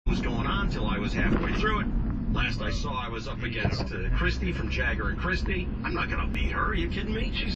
was going on till I was halfway through it. Last I saw, I was up against Christy from Jagger and Christy. I'm not gonna beat her. Are you kidding me? She's